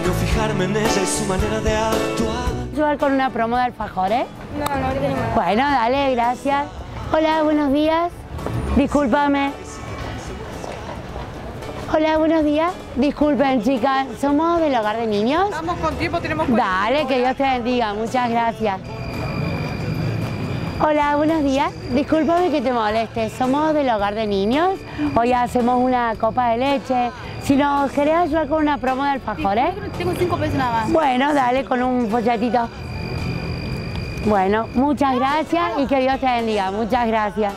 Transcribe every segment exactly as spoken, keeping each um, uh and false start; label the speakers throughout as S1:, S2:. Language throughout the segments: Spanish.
S1: extraño fijarme en ella y su manera de actuar.
S2: ¿Ayudar con una promo de alfajores?
S3: No, no, ahorita no.
S2: Bueno, dale, gracias. Hola, buenos días. Discúlpame. Hola, buenos días. Disculpen, chicas, ¿somos del hogar de niños?
S3: Estamos con tiempo, tenemos...
S2: Dale, que Dios te bendiga. Muchas gracias. Hola, buenos días. Discúlpame que te moleste. Somos del hogar de niños. Hoy hacemos una copa de leche. Si nos querés ayudar con una promo de alfajores.
S3: Sí, tengo cinco pesos nada más.
S2: Bueno, dale, con un folletito. Bueno, muchas gracias y que Dios te bendiga. Muchas gracias.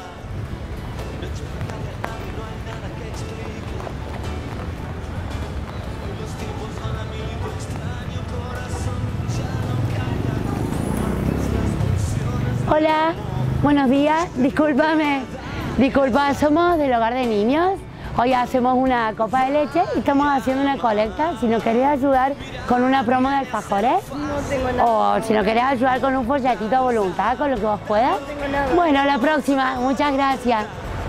S2: Hola, buenos días. Discúlpame. Disculpa, somos del hogar de niños. Hoy hacemos una copa de leche y estamos haciendo una colecta. Si nos querés ayudar con una promo de alfajores.
S3: No tengo nada.
S2: O si nos querés ayudar con un folletito a voluntad, con lo que vos puedas.
S3: No tengo nada.
S2: Bueno, la próxima. Muchas gracias.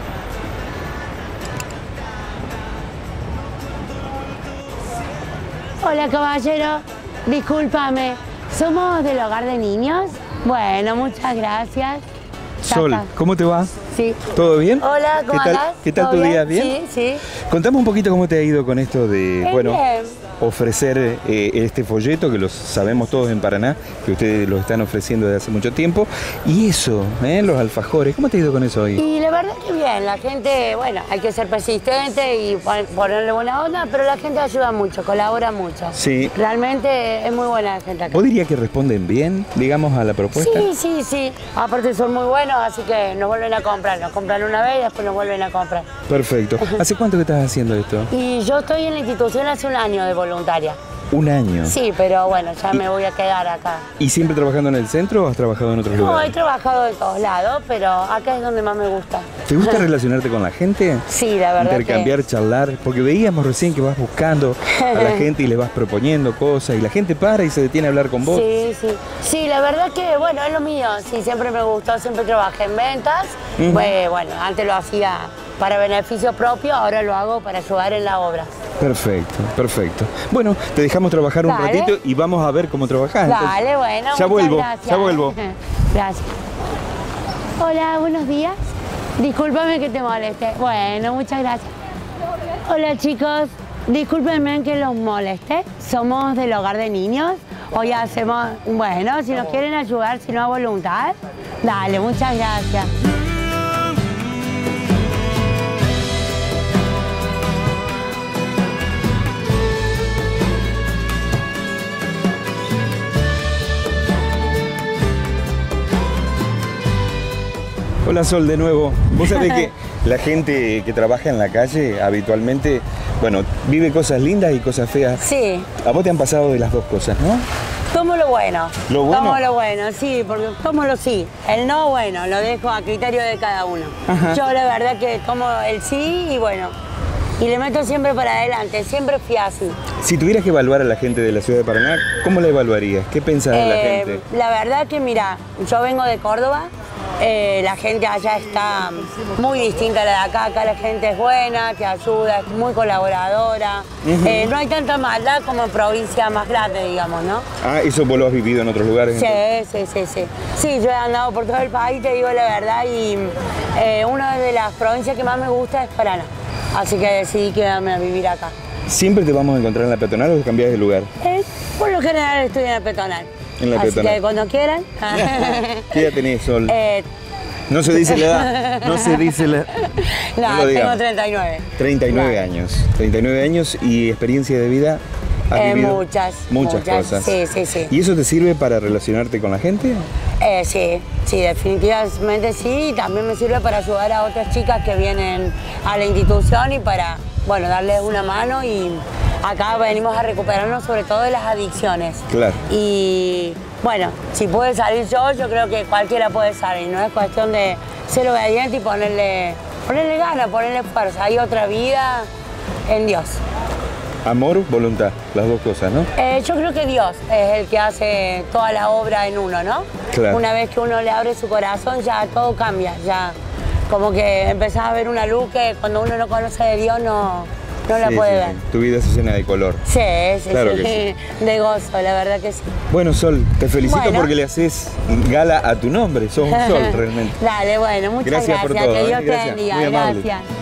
S2: Hola, caballero. Discúlpame. ¿Somos del hogar de niños? Bueno, muchas gracias.
S4: Sol,
S2: Tata.
S4: ¿cómo te va?
S2: Sí.
S4: ¿Todo bien?
S2: Hola, ¿cómo
S4: ¿Qué tal,
S2: andás?
S4: ¿Qué tal
S2: ¿Todo
S4: tu día?
S2: bien?
S4: ¿Bien?
S2: Sí, sí.
S4: Contame un poquito cómo te ha ido con esto de,
S2: Bien,
S4: bueno,
S2: bien.
S4: ofrecer eh, este folleto, que lo sabemos todos en Paraná, que ustedes lo están ofreciendo desde hace mucho tiempo. Y eso, ¿eh? Los alfajores, ¿cómo te ha ido con eso hoy?
S2: Y la verdad que bien, la gente, bueno, hay que ser persistente y pon- ponerle buena onda, pero la gente ayuda mucho, colabora mucho.
S4: Sí.
S2: Realmente es muy buena la gente acá.
S4: ¿Vos dirías que responden bien, digamos, a la propuesta?
S2: Sí, sí, sí. Aparte son muy buenos, así que nos vuelven a comprar. Nos compran una vez y después nos vuelven a comprar.
S4: Perfecto. ¿Hace cuánto que estás haciendo esto?
S2: Y yo estoy en la institución hace un año de voluntaria.
S4: Un año.
S2: Sí, pero bueno, ya me voy a quedar acá.
S4: ¿Y siempre trabajando en el centro o has trabajado en otros
S2: No, he
S4: lugares?
S2: trabajado de todos lados, pero acá es donde más me gusta.
S4: ¿Te gusta relacionarte con la gente?
S2: Sí, la verdad
S4: Intercambiar,
S2: que...
S4: charlar, porque veíamos recién que vas buscando a la gente y le vas proponiendo cosas y la gente para y se detiene a hablar con vos.
S2: Sí, sí. Sí, la verdad que, bueno, es lo mío. Sí, siempre me gustó, siempre trabajé en ventas.
S4: Ujú.
S2: Pues, bueno, antes lo hacía para beneficio propio, ahora lo hago para ayudar en la obra.
S4: Perfecto, perfecto. Bueno, te dejamos trabajar un
S2: Dale.
S4: ratito y vamos a ver cómo trabajás. entonces.
S2: Dale, bueno,
S4: Ya
S2: muchas
S4: vuelvo,
S2: gracias.
S4: ya vuelvo.
S2: Gracias. Hola, buenos días. Discúlpame que te moleste. Bueno, muchas gracias. Hola, chicos. Discúlpenme que los moleste. Somos del hogar de niños. Hoy hacemos, bueno, si nos quieren ayudar, si no a voluntad. Dale, muchas gracias.
S4: Hola Sol, de nuevo. Vos sabés que la gente que trabaja en la calle habitualmente, bueno, vive cosas lindas y cosas feas.
S2: Sí.
S4: A vos te han pasado de las dos cosas, ¿no?
S2: Tomo lo bueno.
S4: ¿Lo bueno?
S2: Tomo lo bueno, sí, porque tomo lo sí. El no, bueno, lo dejo a criterio de cada uno.
S4: Ajá.
S2: Yo la verdad que tomo el sí y bueno, y le meto siempre para adelante, siempre fui así.
S4: Si tuvieras que evaluar a la gente de la ciudad de Paraná, ¿cómo la evaluarías? ¿Qué pensás de la
S2: Eh,
S4: gente?
S2: la verdad que mira, yo vengo de Córdoba, eh, la gente allá está muy distinta a la de acá, acá la gente es buena, te ayuda, es muy colaboradora.
S4: Ujú.
S2: Eh, no hay tanta maldad como en provincias más grandes, digamos, ¿no?
S4: Ah, eso vos lo has vivido en otros lugares.
S2: Sí,
S4: entonces.
S2: sí, sí, sí. Sí, yo he andado por todo el país, te digo la verdad, y eh, una de las provincias que más me gusta es Paraná. Así que decidí quedarme a vivir acá.
S4: ¿Siempre te vamos a encontrar en la peatonal o te cambiás de lugar?
S2: Eh, por lo general estoy en la peatonal.
S4: En la
S2: Así
S4: peatonal.
S2: que cuando quieran.
S4: ¿Qué edad tenés, Sol?
S2: eh,
S4: No se dice la edad, no se dice la...
S2: no,
S4: lo
S2: tengo
S4: digamos.
S2: treinta y nueve.
S4: treinta y nueve
S2: Claro.
S4: años. treinta y nueve años y experiencia de vida. ¿Has
S2: Eh,
S4: vivido?
S2: muchas,
S4: Muchas
S2: muchas,
S4: cosas.
S2: sí, sí, sí.
S4: ¿Y eso te sirve para relacionarte con la gente?
S2: Eh, sí, sí, definitivamente sí. Y también me sirve para ayudar a otras chicas que vienen a la institución y para, bueno, darles una mano. Y acá venimos a recuperarnos sobre todo de las adicciones.
S4: Claro.
S2: Y bueno, si puede salir yo, yo creo que cualquiera puede salir. No es cuestión de ser obediente y ponerle, ponerle ganas, ponerle fuerza. Hay otra vida en Dios.
S4: Amor, voluntad, las dos cosas, ¿no?
S2: Eh, yo creo que Dios es el que hace toda la obra en uno, ¿no?
S4: Claro.
S2: Una vez que uno le abre su corazón, ya todo cambia, ya como que empezás a ver una luz que cuando uno no conoce de Dios no, no la
S4: Sí,
S2: puede
S4: sí,
S2: ver.
S4: sí. Tu vida se llena de color.
S2: Sí, sí,
S4: Claro
S2: sí,
S4: que
S2: de gozo, la verdad que sí.
S4: Bueno, Sol, te felicito
S2: Bueno.
S4: porque le haces gala a tu nombre. Sos un sol realmente.
S2: Dale, bueno, muchas
S4: Gracias
S2: gracias,
S4: por todo,
S2: que
S4: ¿eh?
S2: Dios te
S4: Gracias.
S2: bendiga,
S4: Muy amable.
S2: gracias.